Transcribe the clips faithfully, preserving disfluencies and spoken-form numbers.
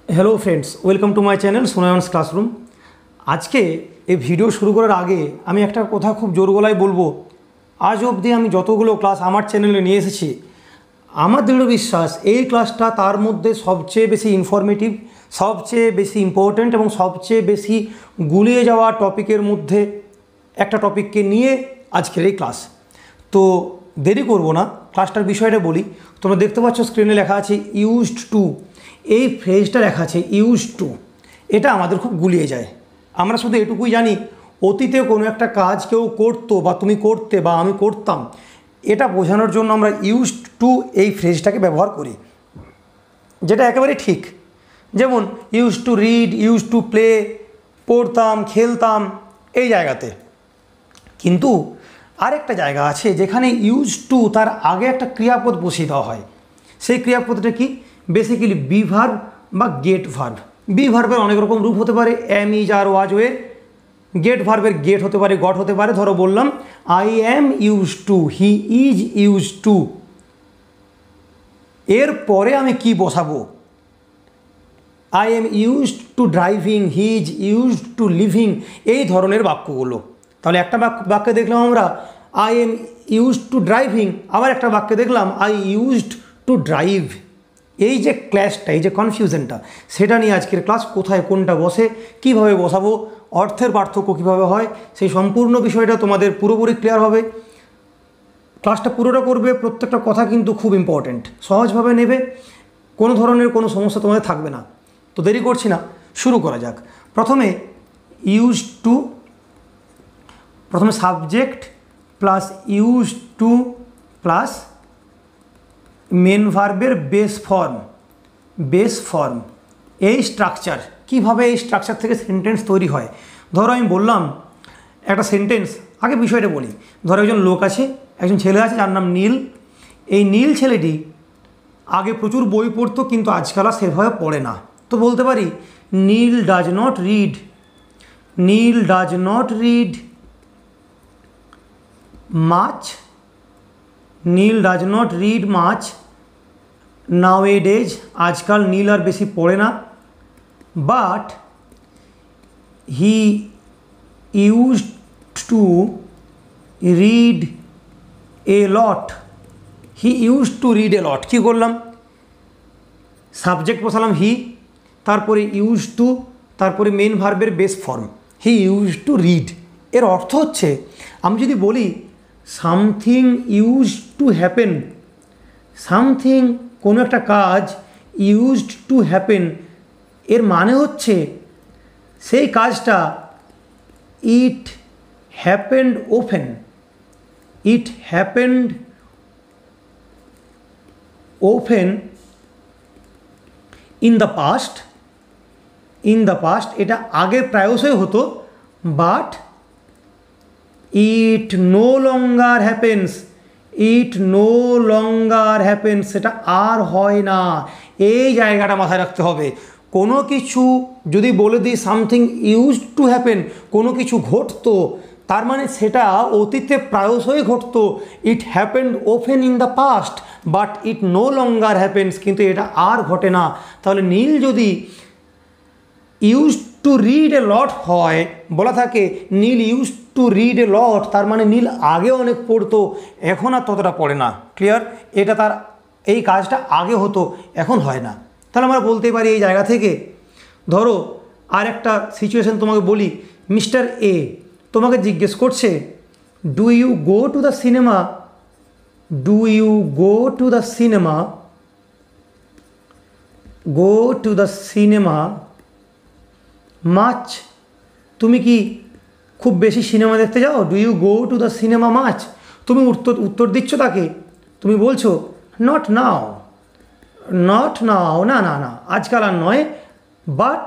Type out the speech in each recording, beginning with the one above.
Hello friends, welcome to my channel সোনায়ন্স classroom. আজকে এই ভিডিও শুরু করার আগে আমি একটা কথা খুব জোর গলায় বলবো। আজ অবধি আমি যতগুলো ক্লাস আমার চ্যানেলে নিয়ে এসেছি, আমার দৃঢ় বিশ্বাস এই ক্লাসটা তার মধ্যে সবচেয়ে বেশি ইনফরমেটিভ, সবচেয়ে বেশি ইম্পর্ট্যান্ট এবং সবচেয়ে বেশি গুলিয়ে যাওয়া টপিকের মধ্যে একটা টপিককে নিয়ে আজকের এই ক্লাস। তো দেরি করব না, ক্লাসটার বিষয়টা বলি। তোমরা দেখতে পাচ্ছ স্ক্রিনে লেখা আছে ইউজড টু। এই ফ্রেজটা লেখা আছে ইউজড টু, এটা আমাদের খুব গুলিয়ে যায়। আমরা শুধু এটুকুই জানি অতীতে কোনো একটা কাজ কেউ করতো বা তুমি করতে বা আমি করতাম, এটা বোঝানোর জন্য আমরা ইউজড টু এই ফ্রেজটাকে ব্যবহার করি, যেটা একেবারে ঠিক। যেমন use to read, use to play, পড়তাম, খেলতাম, এই জায়গাতে। কিন্তু আরেকটা জায়গা আছে যেখানে ইউজ টু তার আগে একটা ক্রিয়াপদ বসিয়ে দেওয়া হয়। সেই ক্রিয়াপদটা কি? বেসিক্যালি বি ভার্ব বা গেট ভার্ব। বি ভার্বের অনেক রকম রূপ হতে পারে, am, is, are, was, were. Get ভার্বের গেট হতে পারে, গট হতে পারে। ধরো বললাম I am use to, he is use to. এর পরে আমি কি বসাবো? I am used to driving, he is used to living, এই ধরনের বাক্যগুলো। তাহলে একটা বাক্য বাক্যে দেখলাম আমরা I am used to driving, আবার একটা বাক্যে দেখলাম আই ইউজড টু ড্রাইভ। এই যে ক্ল্যাশটা, এই যে কনফিউশনটা, সেটা নিয়ে আজকের ক্লাস। কোথায় কোনটা বসে, কিভাবে বসাবো, অর্থের পার্থক্য কীভাবে হয়, সেই সম্পূর্ণ বিষয়টা তোমাদের পুরোপুরি ক্লিয়ার হবে। ক্লাসটা পুরোটা করবে, প্রত্যেকটা কথা কিন্তু খুব ইম্পর্ট্যান্ট। সহজভাবে নেবে, কোনো ধরনের কোনো সমস্যা তোমাদের থাকবে না। তো দেরি করছি না, শুরু করা যাক। প্রথমে ইউজ টু, প্রথমে subject plus use to plus main ভার্বের বেস ফর্ম, বেস ফর্ম, এই স্ট্রাকচার। কিভাবে এই স্ট্রাকচার থেকে সেন্টেন্স তৈরি হয়? ধরো আমি বললাম একটা সেন্টেন্স, আগে বিষয়টা বলি। ধরো একজন লোক আছে, একজন ছেলে আছে যার নাম নীল। এই নীল ছেলেটি আগে প্রচুর বই পড়তো, কিন্তু আজকাল আর সেভাবে পড়ে না। তো বলতে পারি Neel does not read, Neel does not read much, Neel does not read much nowadays, আজকাল নীল আর বেশি পড়ে না। But he use to read a lot, he use to read a lot. কী করলাম? সাবজেক্ট বসালাম হি, তারপরে ইউজ টু, তারপরে মেন ভার্বের base form, he use to read. এর অর্থ হচ্ছে, আমি যদি বলি something use to happen, something কোনো একটা কাজ ইউজড টু হ্যাপেন, এর মানে হচ্ছে সেই কাজটা it happened often, it happened often in the past, in the past, এটা আগে প্রায়শই হতো। But it no longer happens, it no longer happens, সেটা আর হয় না। এই জায়গাটা মাথায় রাখতে হবে। কোনো কিছু যদি বলে দিই সামথিং ইউজ টু হ্যাপেন, কোনো কিছু ঘটতো, তার মানে সেটা অতীতে প্রায়শই ঘটতো। It happened often in the past but it no longer happens, কিন্তু এটা আর ঘটে না। তাহলে নীল যদি use to read a lot হয়, বলা থাকে Neel use to read a lot, তার মানে নীল আগে অনেক পড়তো, এখন আর ততটা পড়ে না। ক্লিয়ার? এটা তার, এই কাজটা আগে হতো, এখন হয় না। তাহলে আমরা বলতে পারি এই জায়গা থেকে। ধরো আর একটা সিচুয়েশান তোমাকে বলি। মিস্টার এ তোমাকে জিজ্ঞেস করছে do you go to the cinema, do you go to the cinema, go to the cinema much, তুমি কি খুব বেশি সিনেমা দেখতে যাও? Do you go to the cinema much. তুমি উত্তর উত্তর দিচ্ছ তাকে, তুমি বলছো নট নাও, নট নাও, না না না আজকাল আর নয়। But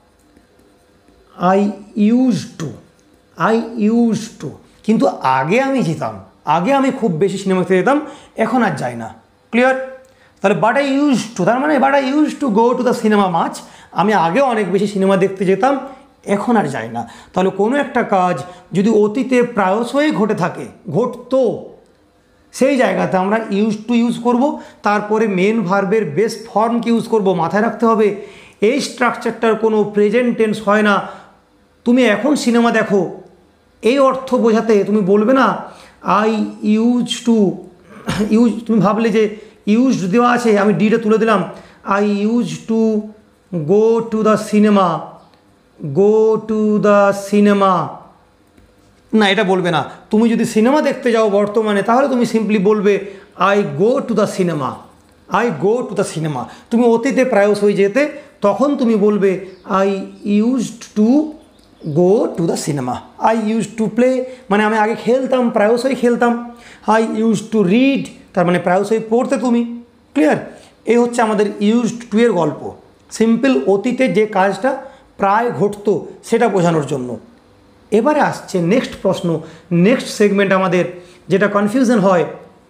I use to, I use to, কিন্তু আগে আমি যেতাম, আগে আমি খুব বেশি সিনেমা দেখতে যেতাম, এখন আর যাই না। ক্লিয়ার? তাহলে বাট আই ইউজ টু, তার মানে but I use to go to the cinema much, আমি আগে অনেক বেশি সিনেমা দেখতে যেতাম, এখন আর যাই না। তাহলে কোনো একটা কাজ যদি অতীতে প্রায়শই ঘটে থাকে, ঘটতো, সেই জায়গাতে আমরা ইউজ টু ইউজ করব। তারপরে মেন ভার্বের বেস ফর্মকে ইউজ করব। মাথায় রাখতে হবে এই স্ট্রাকচারটার কোনো প্রেজেন্ট টেন্স হয় না। তুমি এখন সিনেমা দেখো, এই অর্থ বোঝাতে তুমি বলবে না আই ইউজ টু ইউজ, তুমি ভাবলে যে ইউজড দেওয়া আছে, আমি ডিটা তুলে দিলাম, I use to go to the cinema, go to the cinema, না এটা বলবে না। তুমি যদি সিনেমা দেখতে যাও বর্তমানে, তাহলে তুমি সিম্পলি বলবে I go to the cinema, I go to the cinema. তুমি অতীতে প্রায়শই যেতে, তখন তুমি বলবে I used to go to the cinema. I use to play মানে আমি আগে খেলতাম, প্রায়শই খেলতাম। আই ইউজ টু রিড তার মানে প্রায়শই পড়তে তুমি। ক্লিয়ার? এই হচ্ছে আমাদের ইউজড টু এর গল্প। সিম্পল অতীতে যে কাজটা প্রায় ঘটতো সেটা বোঝানোর জন্য। এবারে আসছে নেক্সট প্রশ্ন, নেক্সট সেগমেন্ট আমাদের যেটা কনফিউশন হয়,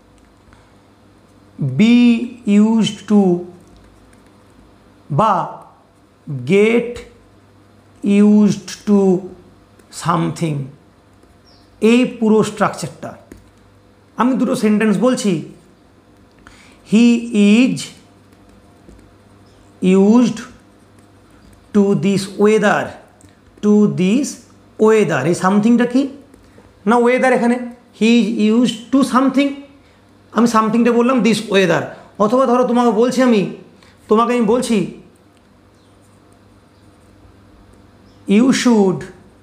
বি ইউজড টু বা গেট ইউজড টু সামথিং, এই পুরো স্ট্রাকচারটা। আমি দুটো সেন্টেন্স বলছি, he is used to this weather, to this weather, এই সামথিংটা কি না ওয়েদার, এখানে he is used to something, আমি সামথিংটা বললাম দিস ওয়েদার। অথবা ধরো তোমাকে বলছি, আমি তোমাকে আমি বলছি you should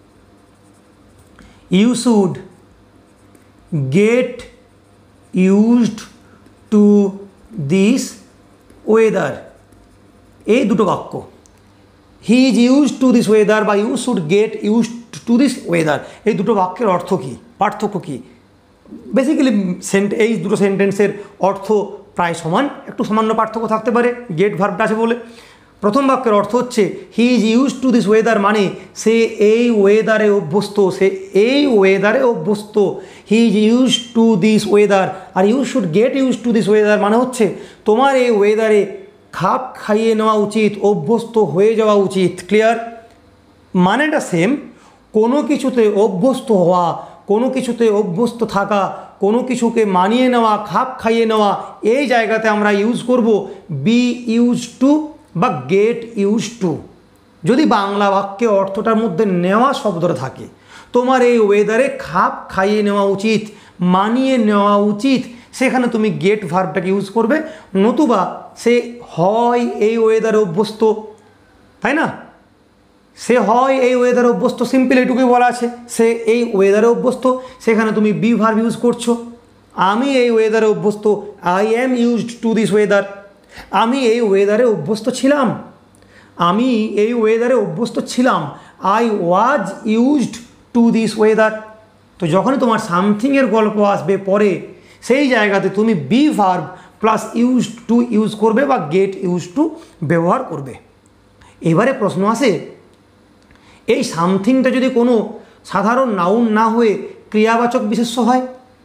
you should get used to this weather, এই দুটো বাক্য, he is used to this weather বা you should get used to this weather, এই দুটো বাক্যের অর্থ কী, পার্থক্য কী? বেসিক্যালি সেন্ট এই দুটো সেন্টেন্সের অর্থ প্রায় সমান, একটু সামান্য পার্থক্য থাকতে পারে গেট ভার্বটা আছে বলে। প্রথম বাক্যের অর্থ হচ্ছে he is use to this weather মানে সে এই ওয়েদারে অভ্যস্ত, সে এই ওয়েদারে অভ্যস্ত, he is use to this weather. আর you should get use to this weather মানে হচ্ছে তোমার এই ওয়েদারে খাপ খাইয়ে নেওয়া উচিত, অভ্যস্ত হয়ে যাওয়া উচিত। ক্লিয়ার? মানেটা সেম, কোনো কিছুতে অভ্যস্ত হওয়া, কোনো কিছুতে অভ্যস্ত থাকা, কোনো কিছুকে মানিয়ে নেওয়া, খাপ খাইয়ে নেওয়া, এই জায়গাতে আমরা ইউজ করব বি ইউজ টু বা গেট ইউজ টু। যদি বাংলা বাক্যে অর্থটার মধ্যে নেওয়া শব্দটা থাকে, তোমার এই ওয়েদারে খাপ খাইয়ে নেওয়া উচিত, মানিয়ে নেওয়া উচিত, সেখানে তুমি গেট ভার্বটাকে ইউজ করবে। নতুবা সে হয় এই ওয়েদারে অভ্যস্ত, তাই না? সে হয় এই ওয়েদারে অভ্যস্ত, সিম্পল এটুকুই বলা আছে, সে এই ওয়েদারে অভ্যস্ত, সেখানে তুমি বি ভার্ব ইউজ করছো। আমি এই ওয়েদারে অভ্যস্ত, I am used to this weather, আমি এই ওয়েদারে অভ্যস্ত ছিলাম, আমি এই ওয়েদারে অভ্যস্ত ছিলাম, I was used to this weather. তো যখনই তোমার সামথিংয়ের গল্প আসবে পরে, সেই জায়গাতে তুমি be verb plus use to use করবে বা গেট ইউজ টু ব্যবহার করবে। এবারে প্রশ্ন আসে, এই সামথিংটা যদি কোনো সাধারণ নাউন না হয়ে ক্রিয়াবাচক বিশেষ্য হয়,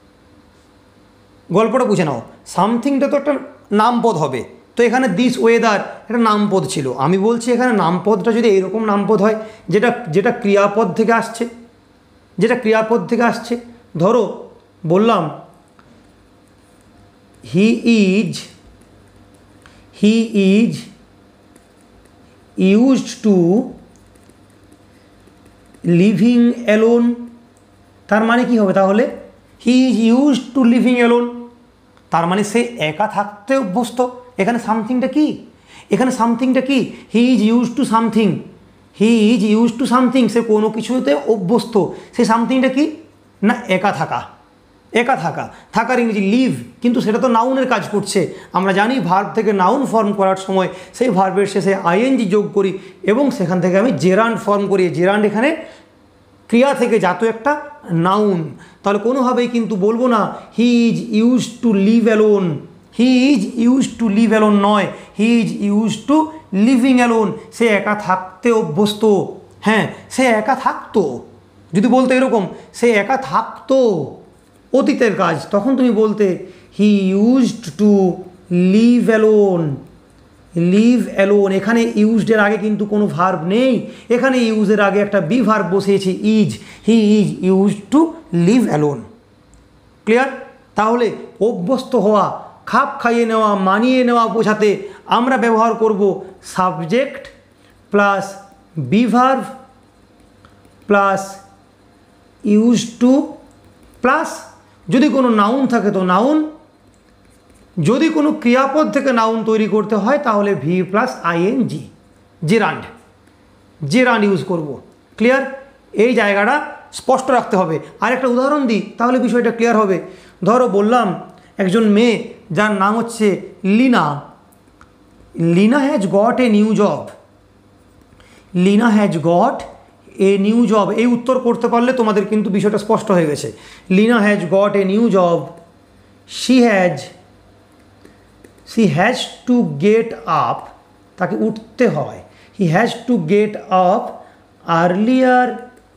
গল্পটা বুঝে নাও। সামথিংটা তো একটা নামপদ হবে, তো এখানে দিস ওয়েদার একটা নামপদ ছিল। আমি বলছি এখানে নামপদটা যদি এইরকম নামপদ হয় যেটা যেটা ক্রিয়াপদ থেকে আসছে, যেটা ক্রিয়াপদ থেকে আসছে, ধরো বললাম he is he is used to living alone, তার মানে কি হবে তাহলে? He is used to living alone, তার মানে সে একা থাকতে অভ্যস্ত। এখানে সামথিংটা কি? এখানে সামথিংটা কি? He is use to something, he is use to something, সে কোনো কিছুতে অভ্যস্ত। সেই সামথিংটা কি না একা থাকা, একা থাকা, থাকার ইংরেজি লিভ, কিন্তু সেটা তো নাউনের কাজ করছে। আমরা জানি ভার্ব থেকে নাউন ফর্ম করার সময় সেই ভার্বের শেষে আইএনজি যোগ করি এবং সেখান থেকে আমি জেরান্ড ফর্ম করি। জেরান্ড এখানে ক্রিয়া থেকে জাত একটা নাউন, তাহলে কোনোভাবেই কিন্তু বলবো না he is use to live alone, he is use to live alone নয়, he is use to living alone, সে একা থাকতে অভ্যস্ত। হ্যাঁ, সে একা থাকতো, যদি বলতে এরকম সে একা থাকতো, অতীতের কাজ, তখন তুমি বলতে he used to live alone, live alone. এখানে ইউজডের আগে কিন্তু কোনো ভার্ব নেই, এখানে ইউজের আগে একটা বি ভার্ব বসিয়েছি is, he is used to live alone. Clear? তাহলে অভ্যস্ত হওয়া, খাপ খাইয়ে নেওয়া, মানিয়ে নেওয়া বোঝাতে আমরা ব্যবহার করব subject plus be verb plus use to plus যদি কোনো নাউন থাকে তো নাউন, যদি কোনো ক্রিয়াপদ থেকে নাউন তৈরি করতে হয় তাহলে V plus ING, gerund, gerund use করব। ক্লিয়ার? এই জায়গাটা স্পষ্ট রাখতে হবে। আর একটা উদাহরণ দিই তাহলে বিষয়টা ক্লিয়ার হবে। ধরো বললাম একজন মেয়ে যার নাম হচ্ছে Leena, Leena has got a new job, Leena has got a new job. এই উত্তর করতে পারলে তোমাদের কিন্তু বিষয়টা স্পষ্ট হয়ে গেছে। Leena has got a new job, she has, she has to get up, তাকে উঠতে হয়, he has to get up earlier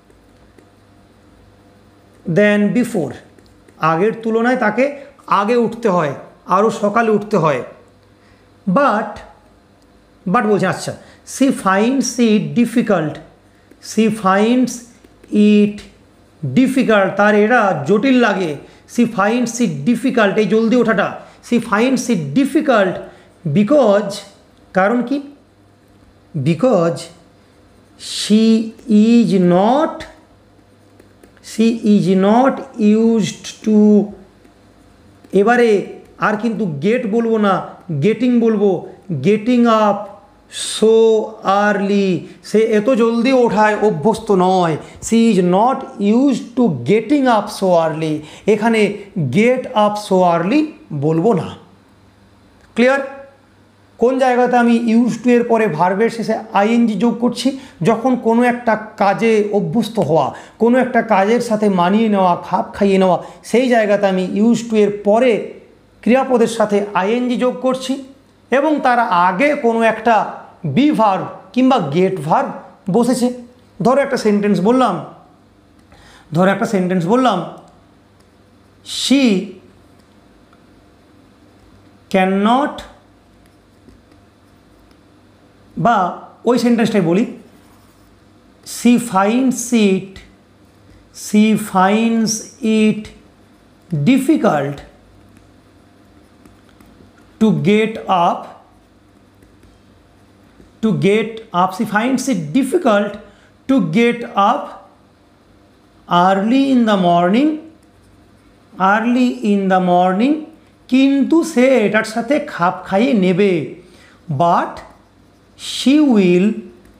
than before, আগের তুলনায় তাকে আগে উঠতে হয়, আরও সকালে উঠতে হয়। বাট বাট বলছে আচ্ছা, she finds it difficult, she finds it difficult, তার এটা জটিল লাগে। সি ফাইন্ডস ইট ডিফিকাল্ট, এই জলদি ওঠাটা, she finds it difficult because, কারণ কি, because she is not, she is not used to, এবারে আর কিন্তু গেট বলবো না, গেটিং বলবো, গেটিং আপ সো আর্লি, সে এত জলদি ওঠায় অভ্যস্ত নয়। She is not used to getting up so early, এখানে গেট আপ সো আর্লি বলবো না। ক্লিয়ার? কোন জায়গাতে আমি ইউজ টু এর পরে ভার্বের শেষে আইএনজি যোগ করছি? যখন কোনো একটা কাজে অভ্যস্ত হওয়া, কোনো একটা কাজের সাথে মানিয়ে নেওয়া, খাপ খাইয়ে নেওয়া, সেই জায়গাতে আমি ইউজ টু এর পরে ক্রিয়াপদের সাথে আইএনজি যোগ করছি এবং তার আগে কোনো একটা বি ভার্ব কিংবা গেট ভার্ব বসেছে। ধরো একটা সেন্টেন্স বললাম, ধরো একটা সেন্টেন্স বললাম, শি ক্যান নট, বা ওই সেন্টেন্সটাই বলি, she finds it, she finds it difficult to get up, to get up, she finds it difficult to get up early in the morning, early in the morning, কিন্তু সে এটার সাথে খাপ খাইয়ে নেবে। But she will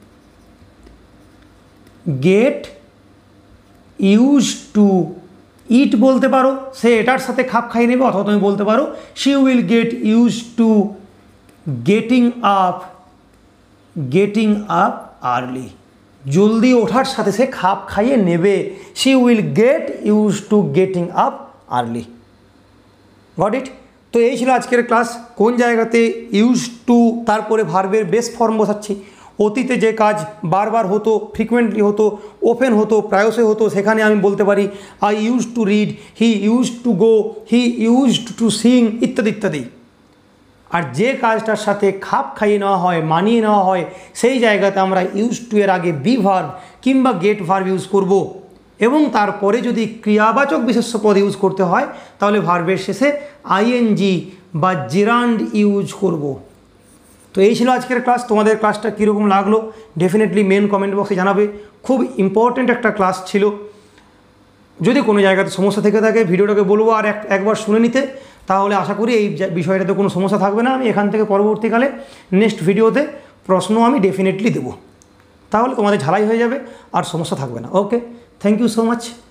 get used to, it বলতে পারো, সে এটার সাথে খাপ খাইয়ে নেবে, অথবা তুমি বলতে পারো she will get use to getting up, getting up early, জলদি ওঠার সাথে সে খাপ খাইয়ে নেবে। She will get use to getting up early. Got it? তো এই ছিল আজকের ক্লাস। কোন জায়গাতে ইউজ টু তারপরে ভার্বের বেস ফর্ম বসাচ্ছি, অতীতে যে কাজ বারবার হতো, ফ্রিকুয়েন্টলি হতো, ওপেন হতো, প্রায়শই হতো, সেখানে আমি বলতে পারি I use to read, he use to go, he used to sing, ইত্যাদি ইত্যাদি। আর যে কাজটার সাথে খাপ খাইয়ে নেওয়া হয়, মানিয়ে নেওয়া হয়, সেই জায়গাতে আমরা ইউজ টু এর আগে বি ভার্ব কিংবা গেট ভার্ব ইউজ করব এবং তারপরে যদি ক্রিয়াবাচক বিশেষ্য পদ ইউজ করতে হয় তাহলে ভার্বের শেষে আইএনজি বা জেরান্ড ইউজ করব। তো এই ছিল আজকের ক্লাস। তোমাদের ক্লাসটা কীরকম লাগলো ডেফিনেটলি মেন কমেন্ট বক্সে জানাবে। খুব ইম্পর্ট্যান্ট একটা ক্লাস ছিল। যদি কোনো জায়গাতে সমস্যা থেকে থাকে ভিডিওটাকে বলবো আর এক একবার শুনে নিতে, তাহলে আশা করি এই বিষয়টাতে কোনো সমস্যা থাকবে না। আমি এখান থেকে পরবর্তীকালে নেক্সট ভিডিওতে প্রশ্ন আমি ডেফিনেটলি দেবো, তাহলে তোমাদের ঝালাই হয়ে যাবে আর সমস্যা থাকবে না। Okay, thank you so much.